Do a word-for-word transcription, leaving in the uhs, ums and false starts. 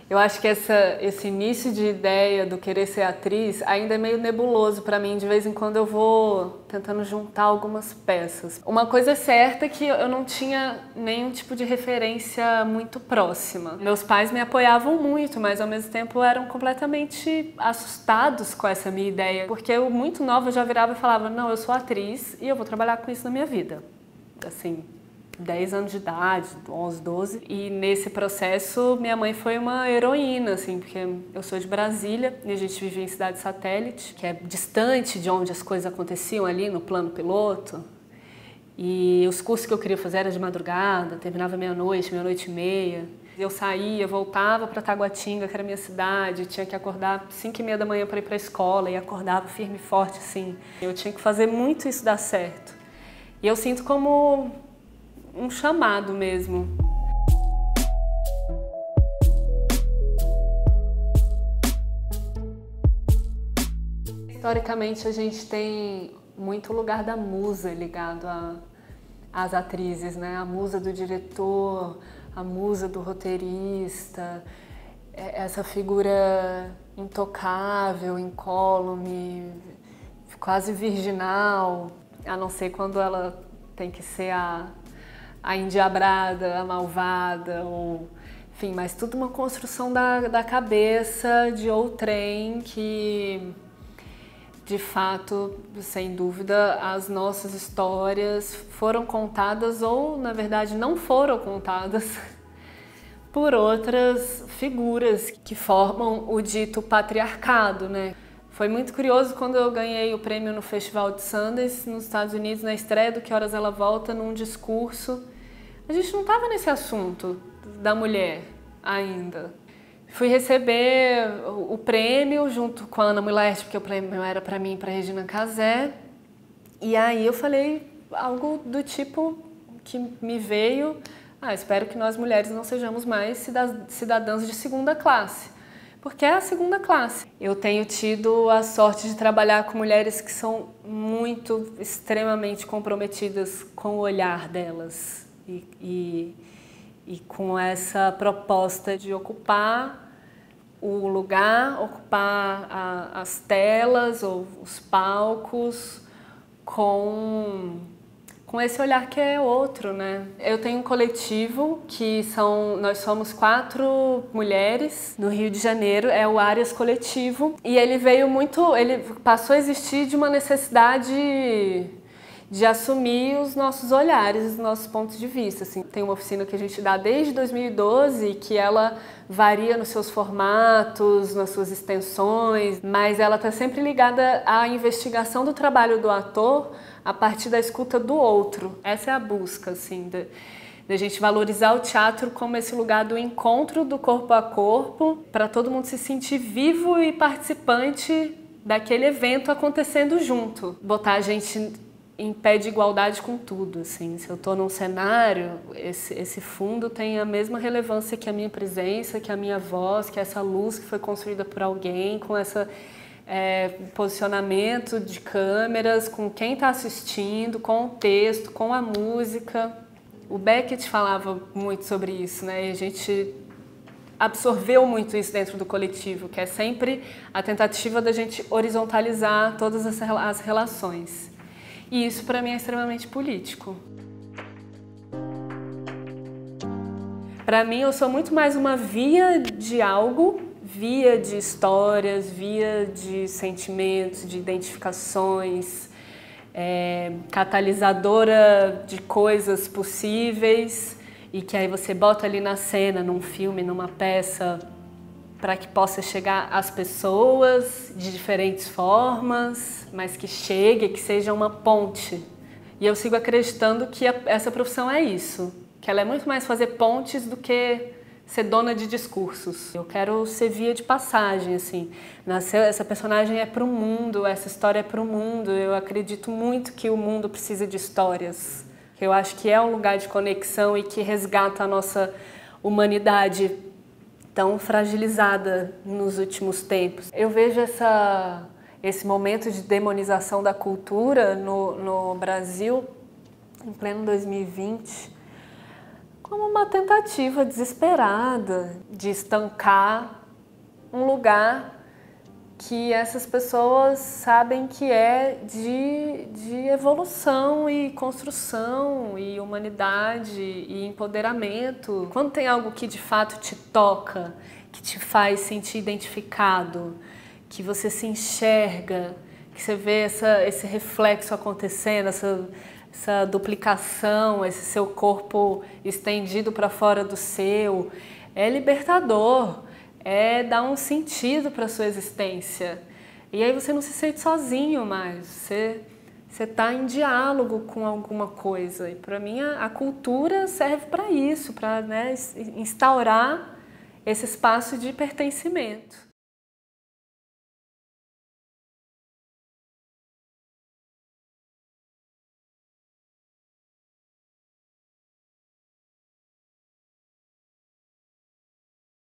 Eu acho que essa, esse início de ideia do querer ser atriz ainda é meio nebuloso para mim. De vez em quando eu vou tentando juntar algumas peças. Uma coisa certa é que eu não tinha nenhum tipo de referência muito próxima. Meus pais me apoiavam muito, mas ao mesmo tempo eram completamente assustados com essa minha ideia. Porque eu, muito nova, já virava e falava, não, eu sou atriz e eu vou trabalhar com isso na minha vida. Assim, dez anos de idade, onze, doze. E nesse processo, minha mãe foi uma heroína, assim, porque eu sou de Brasília e a gente vivia em cidade satélite, que é distante de onde as coisas aconteciam ali no plano piloto. E os cursos que eu queria fazer eram de madrugada, terminava meia-noite, meia-noite e meia. Eu saía, voltava para Taguatinga, que era a minha cidade, tinha que acordar cinco e meia da manhã para ir para a escola e acordava firme e forte, assim. Eu tinha que fazer muito isso dar certo. E eu sinto como um chamado mesmo. Historicamente, a gente tem muito lugar da musa ligado a, às atrizes, né? A musa do diretor, a musa do roteirista, essa figura intocável, incólume, quase virginal, a não ser quando ela tem que ser a a endiabrada, a malvada, ou, enfim, mas tudo uma construção da, da cabeça de outrem que, de fato, sem dúvida, as nossas histórias foram contadas ou, na verdade, não foram contadas por outras figuras que formam o dito patriarcado, né? Foi muito curioso quando eu ganhei o prêmio no Festival de Sundance, nos Estados Unidos, na estreia do Que Horas Ela Volta, num discurso. A gente não estava nesse assunto da mulher ainda. Fui receber o prêmio junto com a Ana Mulher, porque o prêmio era para mim e para Regina Casé. E aí eu falei algo do tipo que me veio, ah, espero que nós mulheres não sejamos mais cidadãs de segunda classe. Porque é a segunda classe. Eu tenho tido a sorte de trabalhar com mulheres que são muito, extremamente comprometidas com o olhar delas e, e, e com essa proposta de ocupar o lugar, ocupar a, as telas ou os palcos com... com esse olhar que é outro, né? Eu tenho um coletivo que são, nós somos quatro mulheres no Rio de Janeiro, é o Áreas Coletivo, e ele veio muito, ele passou a existir de uma necessidade de assumir os nossos olhares, os nossos pontos de vista, assim. Tem uma oficina que a gente dá desde dois mil e doze, que ela varia nos seus formatos, nas suas extensões, mas ela está sempre ligada à investigação do trabalho do ator a partir da escuta do outro. Essa é a busca, assim, de, de a gente valorizar o teatro como esse lugar do encontro do corpo a corpo, para todo mundo se sentir vivo e participante daquele evento acontecendo junto. Botar a gente em pé de igualdade com tudo, assim. Se eu estou num cenário, esse, esse fundo tem a mesma relevância que a minha presença, que a minha voz, que essa luz que foi construída por alguém, com essa é, posicionamento de câmeras, com quem está assistindo, com o texto, com a música. O Beckett falava muito sobre isso, né? E a gente absorveu muito isso dentro do coletivo, que é sempre a tentativa da gente horizontalizar todas as relações. E isso, para mim, é extremamente político. Para mim, eu sou muito mais uma via de algo, via de histórias, via de sentimentos, de identificações, é, catalisadora de coisas possíveis e que aí você bota ali na cena, num filme, numa peça, para que possa chegar às pessoas de diferentes formas, mas que chegue, que seja uma ponte. E eu sigo acreditando que a, essa profissão é isso, que ela é muito mais fazer pontes do que ser dona de discursos. Eu quero ser via de passagem, assim. Nasceu, essa personagem é para o mundo, essa história é para o mundo. Eu acredito muito que o mundo precisa de histórias. Eu acho que é um lugar de conexão e que resgata a nossa humanidade tão fragilizada nos últimos tempos. Eu vejo essa, esse momento de demonização da cultura no, no Brasil, em pleno dois mil e vinte, como uma tentativa desesperada de estancar um lugar que essas pessoas sabem que é de, de evolução e construção e humanidade e empoderamento. Quando tem algo que de fato te toca, que te faz sentir identificado, que você se enxerga, que você vê essa, esse reflexo acontecendo, essa, essa duplicação, esse seu corpo estendido para fora do seu, é libertador. É dar um sentido para a sua existência. E aí você não se sente sozinho mais, você está em diálogo com alguma coisa. E para mim a, a cultura serve para isso, para, né, instaurar esse espaço de pertencimento.